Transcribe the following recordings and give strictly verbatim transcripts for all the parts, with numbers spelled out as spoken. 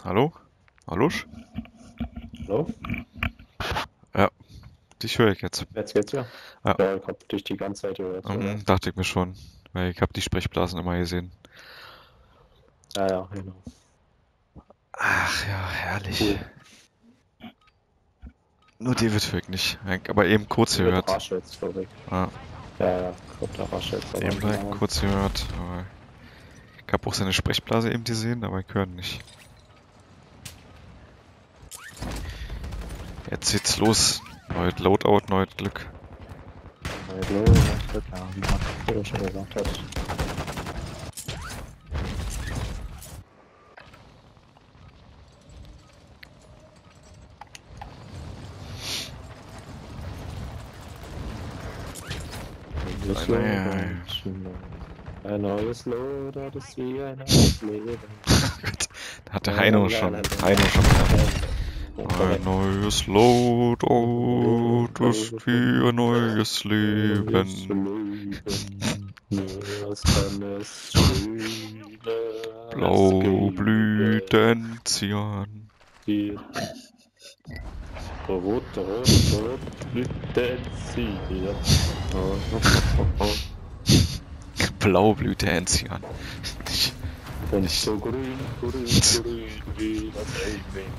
Hallo? Hallosch? Hallo? Ja, dich höre ich jetzt. Jetzt geht's ja. Ja. Ja, ich hab dich die ganze Zeit gehört. Ähm, dachte ich mir schon, weil ich habe die Sprechblasen immer gesehen. Ja, ja, genau. Ach ja, herrlich. Cool. Nur David höre ich nicht. Aber eben kurz Mit gehört. Rasch jetzt vorweg. Ja, Ja, ja, ich hab da Rasch jetzt. aber eben gleich genau. kurz gehört. Aber ich habe auch seine Sprechblase eben gesehen, aber ich höre ihn nicht. Jetzt geht's los. Neues Loadout, neues Glück. Hallo, ja, wie man früher schon gesagt hat. Neues Nein, nein, Loadout, ein neues Loadout ist wie ein neues Leben. Gut, da hatte Heino schon. Heino schon gesagt. Ein neues Loadout ist wie ein neues Leben. Was kann es schöner Blaublütenzian. Rot, rot, rot, Blütenzian. Blaublütenzian. Und so grün, grün, grün wie das Elben.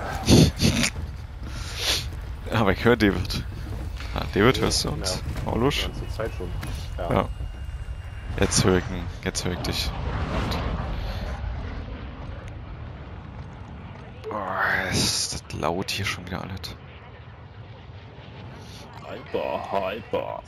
Aber ich höre David. Ah, David, hörst du uns? Ja. Hallo? Die ganze Zeit schon. Ja. Ja. Jetzt höre ich ihn. Jetzt höre ich dich. Oh, ist das laut hier schon wieder alles. Hyper, hyper.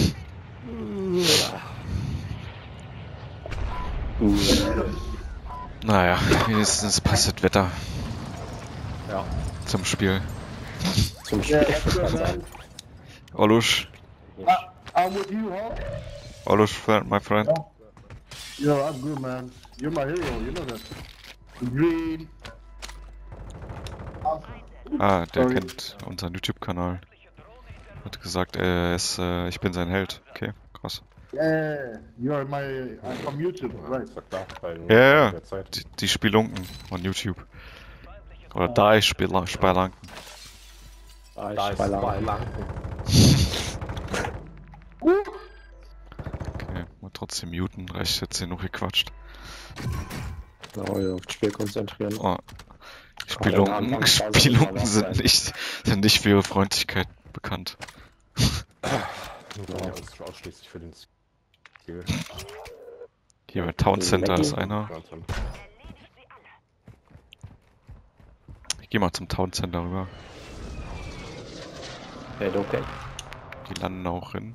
Naja, wenigstens passt das Wetter Ja. zum Spiel. Zum Spiel. Yeah, Olush. I'm with you, huh? Olush, friend, my friend. Yo, I'm good, man. You're my hero, you know that. Green. Ah, der Sorry. kennt unseren YouTube-Kanal. Hat gesagt, er ist, äh, ich bin sein Held. Okay, krass. Yeah, you are my. I'm from YouTube, right? Ist doch klar, bei Ja, ja, der Zeit. die, die Spelunken von YouTube. Oder da Spel Spelunken. Da ist bei Lanken. Okay, mal trotzdem muten, reicht jetzt genug gequatscht. Oh ja, auf das Spiel konzentrieren. Oh. Die Spelunken, Spelunken sind nicht, sind nicht für ihre Freundlichkeit bekannt. Ja, das ist ausschließlich für den Ziel. Hier bei Town Center ist einer. Ich geh mal zum Town Center rüber. Hey, okay. Die landen auch hin.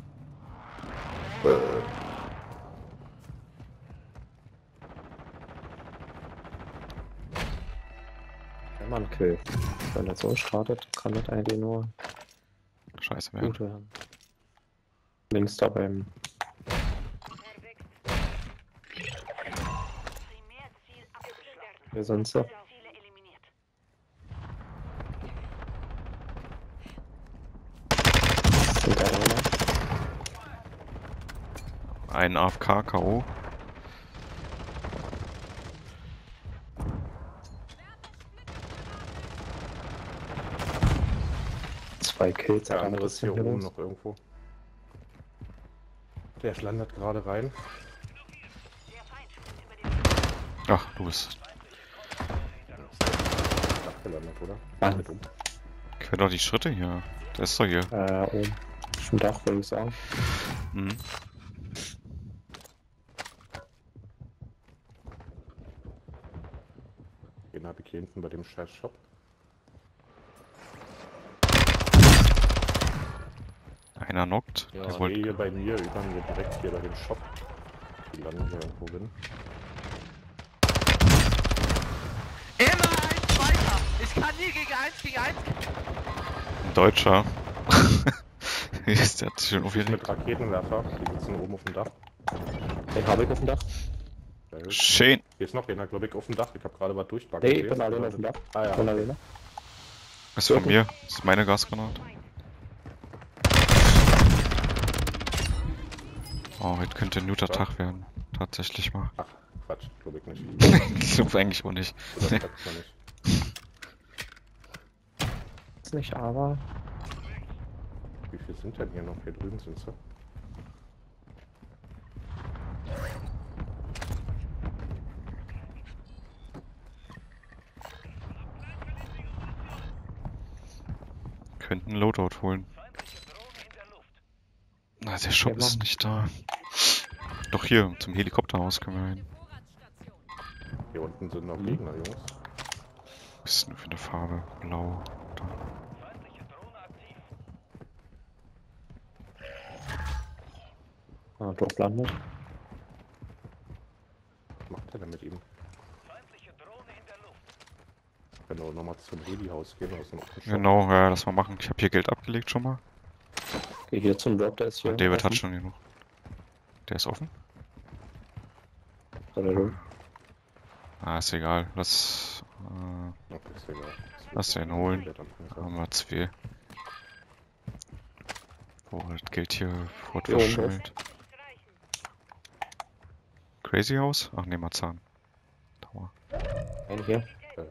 Wenn man Kill. Wenn er so startet, kann das eigentlich nur Scheiße, wer? gut werden. Links da beim. Wir sind so. Sind da einer? Ein A F K K O. Zwei Kills, Der hat andere ist hier bisschen oben los. noch irgendwo. Der schlandert gerade rein. Ach, du bist. Dach gelandet, oder? Ah. Mit um. Ich höre doch die Schritte hier. Der ist doch hier. Äh, oben. Schon Dach, würde ich sagen. Mhm. Den habe ich hier hinten bei dem scheiß Shop. Einer knockt. Ja, Der nee, wollte. hier bei mir, über mir direkt hier bei dem Shop. Die landen hier irgendwo drin. Immer eins weiter. Ich kann nie gegen eins gegen eins. Ein Deutscher. Ist der hat sich schön aufgeregt. Mit Raketenwerfer, die sitzen oben auf dem Dach. Den habe ich auf dem Dach. Sehr gut. Schön. Hier ist noch einer, glaube ich, auf dem Dach. Ich habe gerade was durchbacken. Nee, ich bin alleine auf dem Dach. Ah Ich bin ja. alleine. Ist von mir. Das ist meine Gasgranate. Oh, heute könnte ein guter Tag werden. Tatsächlich mal. Ach, Quatsch, glaube ich nicht. Ich glaube eigentlich auch nicht. Das sagt man nicht. Ist nicht aber. Wie viel sind denn hier noch? Hier drüben sind sie. Könnten Loadout holen. Na, der Shop ist nicht da. Doch hier, zum Helikopterhaus können wir hin. Hier unten sind noch Gegner, Jungs. Was ist denn für eine Farbe? Blau. Da. Ah, Drop landet. Was macht er denn mit ihm? Wenn wir nochmal zum Heli-Haus gehen, aus dem Shop. Genau, ja, lass mal machen. Ich habe hier Geld abgelegt schon mal. Geh hier zum Drop, der ist hier. Und David offen. hat schon genug. Der ist offen? Oder du? Ah, ist egal. Lass, äh, Okay, ist egal. lass den holen. Ja, dann- Da haben wir zwei. Wo das Geld hier fort Hier oben verschimmelt. Crazy House? Ach ne, Marzahn. Tower. Ein hier. Äh,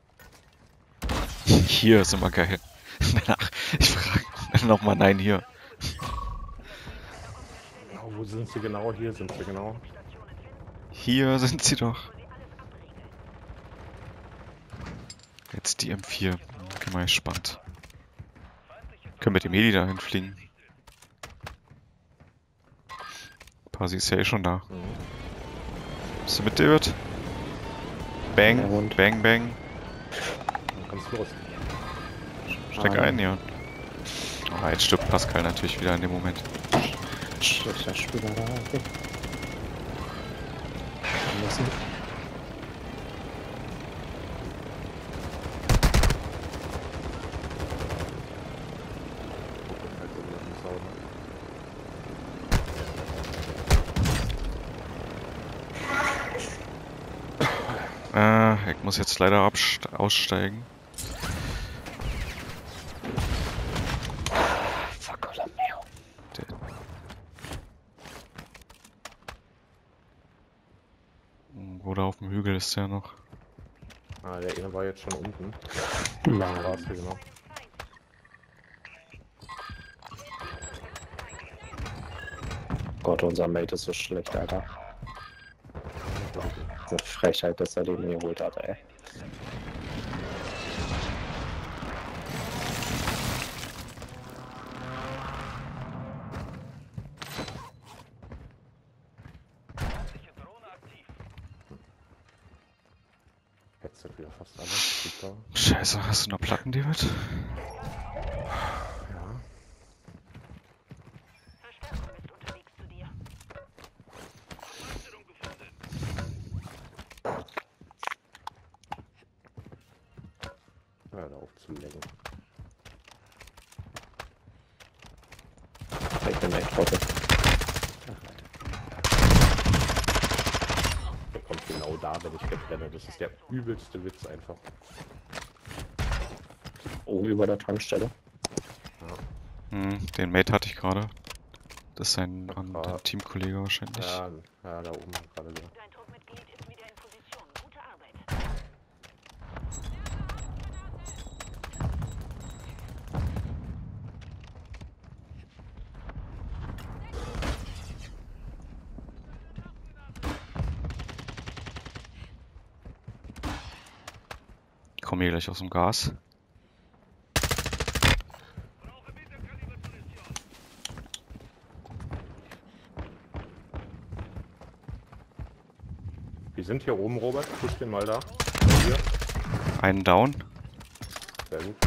Hier ist immer geil. Danach, ich frage nochmal, nein, hier. oh, wo sind sie genau? Hier sind sie genau. Hier sind sie doch. Jetzt die M vier. Bin mal gespannt. Können mit dem Heli dahin fliegen. Pasi ist ja eh schon da. Bist du mit, David? Ja, Bang, und? bang, bang. Dann kannst du los. Steig Ah, ein, ja. Oh, jetzt stirbt Pascal natürlich wieder in dem Moment. Schlechter Spieler da. Okay. Lassen. Also, wir müssen sauber. Äh, ich muss jetzt leider abste- aussteigen. Fuck, Olameo. Oder auf dem Hügel ist der noch. Ah, der eine war jetzt schon unten. Na, Da war es hier genau. Gott, unser Mate ist so schlecht, Alter. Eine Frechheit, dass er den geholt hat, ey. Headset wieder fast alles. Super. Scheiße, hast du noch Platten, David? Ja. Hör da auf zu lenken. Ich bin echt trottel. Der kommt genau da, wenn ich wegrenne. Das ist der übelste Witz einfach. Oben über der Tankstelle. Hm, den Mate hatte ich gerade. Das ist sein Ja, an, klar. der Teamkollege wahrscheinlich. Ja, ja, da oben gerade der. Dein Truppmitglied ist wieder in Position. Gute Arbeit. Ich komme hier gleich aus dem Gas. Die sind hier oben, Robert. Push den mal da. Hier. Einen down. Sehr gut.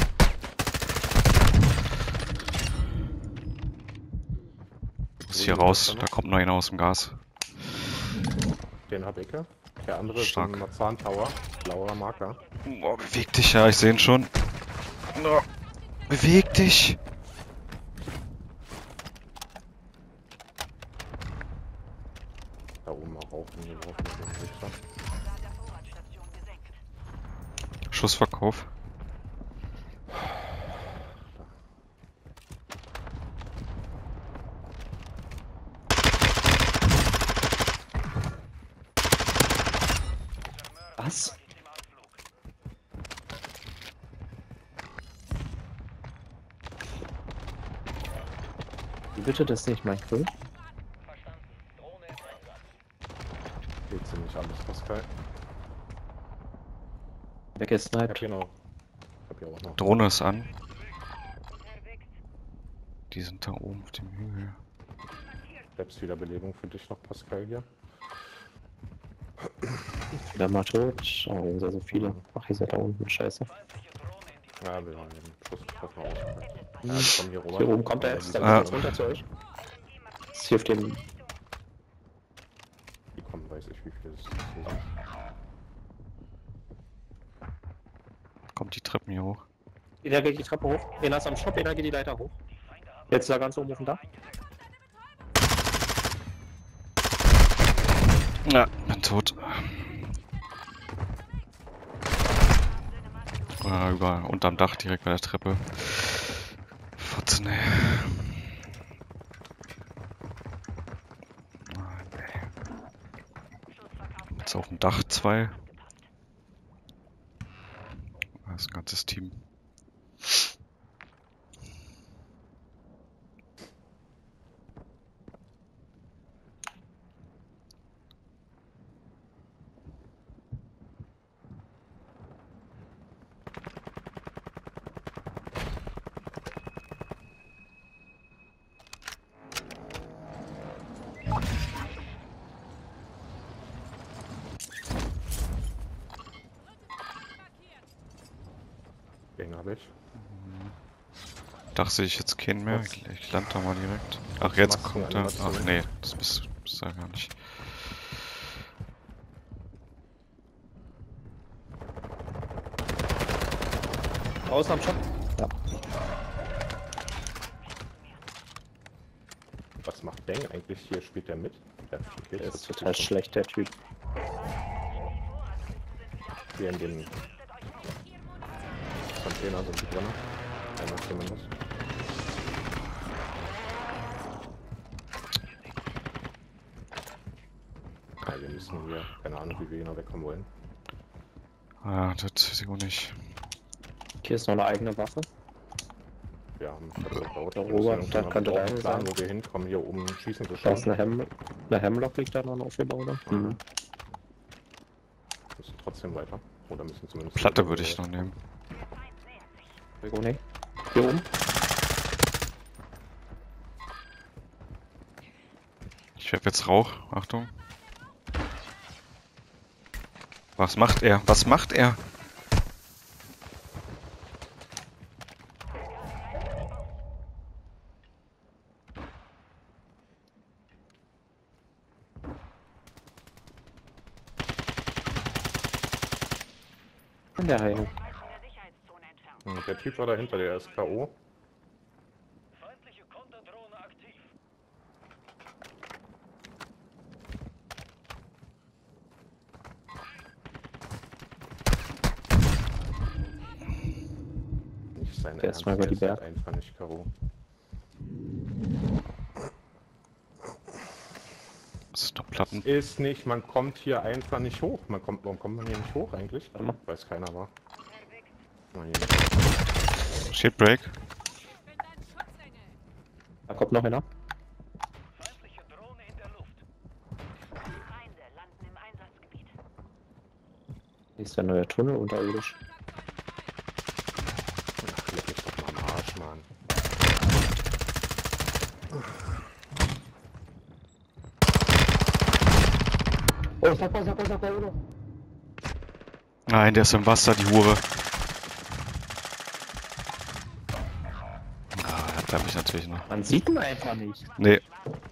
Ist hier raus. Da kommt noch einer aus dem Gas. Den hab ich ja. Der andere Stark. ist ein Marzahn Tower. Blauer Marker. Boah, beweg dich, ja, ich sehe ihn schon. Oh, beweg dich! Da oben auch rauchen. Wir brauchen den Richter. Radar der Vorratstation gesenkt. Schussverkauf. Was? Wie bitte, das ist nicht mein Kill? Geht ziemlich alles, Pascal. Ich hab Weggesniped. hier noch. Ich hab hier auch noch. Drohne ist an. Die sind da oben auf dem Hügel. Selbstwiederbelebung für dich noch, Pascal, hier. Wieder mal tot. Oh, hier sind ja so viele. Ach, hier sind da unten. Scheiße. Ja, wir haben den Schuss fast mal ausgepackt. Ja, ich komm hier rüber. Hier oben kommt er jetzt. Der Ah. geht jetzt runter zu euch. Das hilft dem. Die kommen, weiß ich, wie viele es sind. Kommt die Treppen hier hoch. Der geht die Treppe hoch. Einer ist am Shop, einer geht die Leiter hoch. Jetzt ist er ganz oben auf dem Dach. Ja, bin tot. Ah, über, unterm Dach, direkt bei der Treppe. Fotzen, ey. Ah, nee. Jetzt auf dem Dach zwei. Das ist ein ganzes Team. Den habe ich. Dach sehe ich jetzt keinen mehr. Ich, ich lande da mal direkt. Ach, Was jetzt machst du, kommt er. Animation? Ach nee, das bist bist du ja gar nicht. Außen am Shop. Ja. Was macht Deng eigentlich hier? Spielt der mit? Der, hat vier Der Kills. ist total schlecht, der Typ. Hier in dem Container sind die drin. Einer zumindest. Ja, wir müssen hier, keine Ahnung, wie wir hier noch wegkommen wollen. Ah, das weiß ich auch nicht. Hier ist noch eine eigene Waffe. Wir haben das gebaut. Der Wir müssen Robert, irgendwann da mal könnte einen deine Plan, sein. wo wir hinkommen. Hier oben schießen wir Da ist schon. eine, Hem eine Hemlock liegt da noch aufgebaut. Ne? Mhm. Wir müssen trotzdem weiter. Oder müssen zumindest... Platte würde ich noch nehmen. Oh ne. Hier oben. Ich werfe jetzt Rauch. Achtung. Was macht er? Was macht er? In der Heilung. In der Sicherheitszone entfernt. Hm, Der Typ war dahinter, der ist K O. Feindliche Konterdrohne aktiv. Nicht sein Der ist mal über die der ist Berge. einfach nicht K O. Das ist noch Platten. Ist nicht, man kommt hier einfach nicht hoch. Man kommt, warum kommt man hier nicht hoch eigentlich? Warte mal. Weiß keiner, war. Mal hier. Shieldbreak. Da kommt noch einer. Feindliche Drohne in der Luft. Feinde landen im Einsatzgebiet. Hier ist der neue Tunnel unterirdisch. Ach, leck mich doch mal am Arsch, Mann. Oh, sag mal, sag mal, sag mal, oder? Nein, der ist im Wasser, die Hure. Ah, da hab ich natürlich noch. Man sieht ihn einfach nicht. Nee,